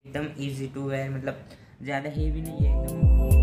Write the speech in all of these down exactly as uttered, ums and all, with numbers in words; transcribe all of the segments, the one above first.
एकदम easy to where, मतलब ज़्यादा हेवी नहीं है एकदम।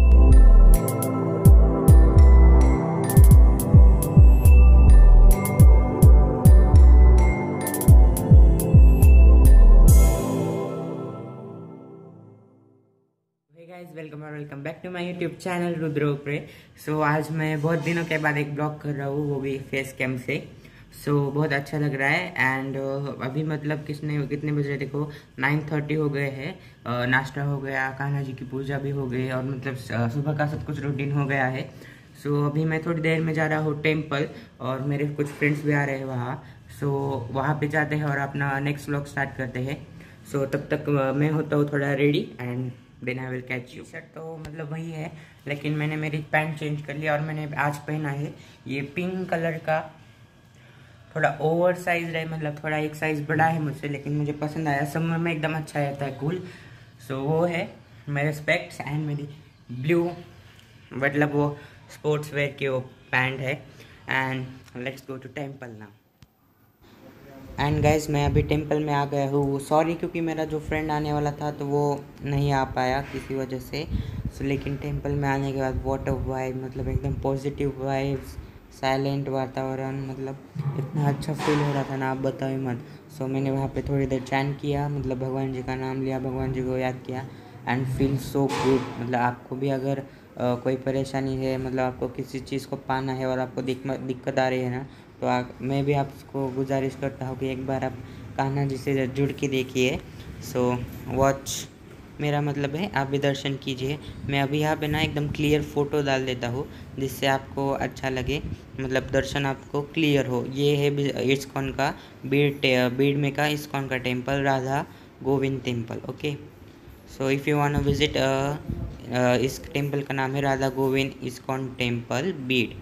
हे गाइस, वेलकम और welcome back to my YouTube channel Rudra Upre. So आज मैं बहुत दिनों के बाद एक ब्लॉग कर रहा हूँ, वो भी फेस कैम से। सो so, बहुत अच्छा लग रहा है। एंड uh, अभी मतलब किसने कितने बजे देखो नाइन थर्टी हो गए हैं। uh, नाश्ता हो गया, कान्हा जी की पूजा भी हो गई और मतलब uh, सुबह का सब कुछ रूटीन हो गया है। सो so, अभी मैं थोड़ी देर में जा रहा हूँ टेम्पल और मेरे कुछ फ्रेंड्स भी आ रहे हैं वहाँ। सो so, वहाँ पे जाते हैं और अपना नेक्स्ट व्लॉग स्टार्ट करते हैं। सो so, तब तक uh, मैं होता हूँ थोड़ा ready and then I will catch you. Shirt तो मतलब वही है, लेकिन मैंने मेरी पैंट चेंज कर लिया और मैंने आज पहना है ये पिंक कलर का, थोड़ा ओवर साइज है, मतलब थोड़ा एक साइज बड़ा है मुझसे, लेकिन मुझे पसंद आया। समर में एकदम अच्छा रहता है, कूल। सो वो है मेरे स्पेक्ट्स एंड मेरी ब्लू, मतलब वो स्पोर्ट्स वेयर की वो पैंट है। And let's go to temple now. And guys, मैं अभी टेम्पल में आ गया हूँ। सॉरी, क्योंकि मेरा जो फ्रेंड आने वाला था तो वो नहीं आ पाया किसी वजह से। सो so, लेकिन टेम्पल में आने के बाद वॉट ऑफ वाइब, मतलब एकदम पॉजिटिव वाइब्स, साइलेंट वातावरण, मतलब इतना अच्छा फील हो रहा था ना, आप बताओ ही मत। सो so, मैंने वहाँ पे थोड़ी देर चैंट किया, मतलब भगवान जी का नाम लिया, भगवान जी को याद किया एंड फील सो गुड। मतलब आपको भी अगर uh, कोई परेशानी है, मतलब आपको किसी चीज़ को पाना है और आपको दिक्कत आ रही है ना, तो आ, मैं भी आपको गुजारिश करता हूँ कि एक बार आप कान्हा जी से जुड़ के देखिए। सो वॉच, मेरा मतलब है आप भी दर्शन कीजिए। मैं अभी यहाँ पे ना एकदम क्लियर फ़ोटो डाल देता हूँ जिससे आपको अच्छा लगे, मतलब दर्शन आपको क्लियर हो। ये है इस्कॉन का बीड बीड में का इस्कॉन का temple, Radha Govind temple. Okay, so if you want to visit, इस टेम्पल का नाम है राधा गोविंद इस्कॉन टेम्पल, बीड।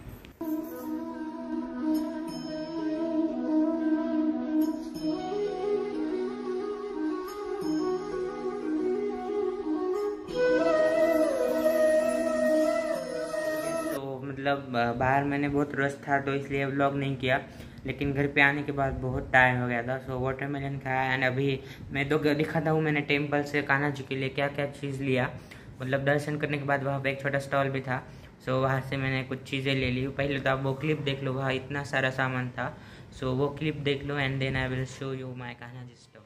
मतलब बाहर मैंने बहुत रश था तो इसलिए व्लॉग नहीं किया, लेकिन घर पे आने के बाद बहुत टाइम हो गया था। सो वाटरमेलन खाया एंड अभी मैं तो दिखाता हूँ मैंने टेम्पल से कान्हा जी के लिए क्या क्या चीज़ लिया। मतलब दर्शन करने के बाद वहाँ पे एक छोटा स्टॉल भी था। सो वहाँ से मैंने कुछ चीज़ें ले ली। पहले तो आप वो क्लिप देख लो, वहाँ इतना सारा सामान था। सो वो क्लिप देख लो and then I will show you my Kanha ji stall.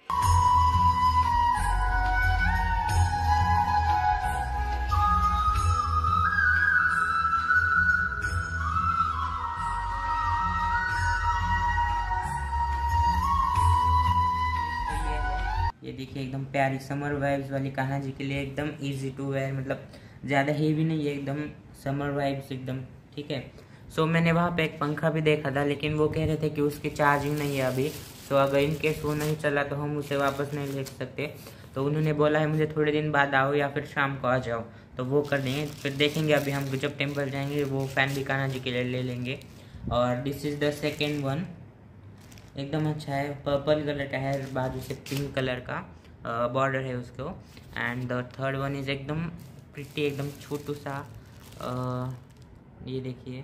ये देखिए एकदम प्यारी समर वाइब्स वाली कान्हा जी के लिए, एकदम इजी टू वेयर, मतलब ज़्यादा हेवी नहीं है, एकदम समर वाइब्स एकदम ठीक है। सो so, मैंने वहाँ पे एक पंखा भी देखा था, लेकिन वो कह रहे थे कि उसकी चार्जिंग नहीं है अभी। सो so, अगर इनकेस वो नहीं चला तो हम उसे वापस नहीं ले सकते। तो उन्होंने बोला है मुझे थोड़े दिन बाद आओ या फिर शाम को आ जाओ, तो वो कर देंगे। फिर देखेंगे, अभी हम जब टेम्पल जाएंगे वो फैन भी कान्हा जी के लिए ले लेंगे। और this is the second one, एकदम अच्छा है, पर्पल कलर का है, बाजू से पिंक कलर का बॉर्डर है उसको। And the third one is एकदम प्रिटी, एकदम छोटू सा, uh, ये देखिए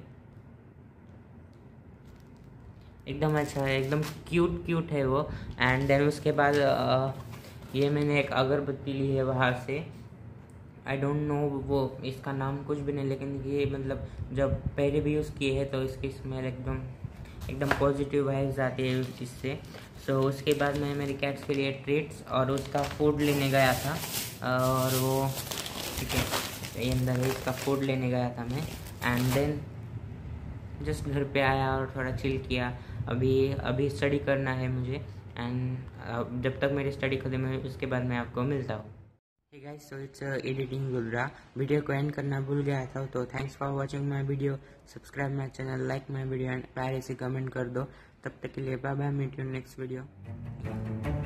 एकदम अच्छा है, एकदम क्यूट क्यूट है वो। एंड देन उसके बाद uh, ये मैंने एक अगरबत्ती ली है वहाँ से, आई डोंट नो वो इसका नाम कुछ भी नहीं, लेकिन ये मतलब जब पहले भी यूज़ किए हैं तो इसकी स्मेल एकदम एकदम पॉजिटिव वाइब्स आती है इससे। सो so, उसके बाद मैं मेरी कैट्स के लिए ट्रीट्स और उसका फूड लेने गया था, और वो ठीक है ये अंदर है, इसका फूड लेने गया था मैं। एंड देन जस्ट घर पे आया और थोड़ा चिल किया। अभी अभी स्टडी करना है मुझे, एंड जब तक मेरी स्टडी खत्म है उसके बाद मैं आपको मिलता हूँ। Hey guys, so it's uh, editing Gulra. Video को एंड करना भूल गया था, तो thanks for watching my video. Subscribe my channel, like my video and प्यारे से कमेंट कर दो। तब तक के लिए bye bye, meet you next video.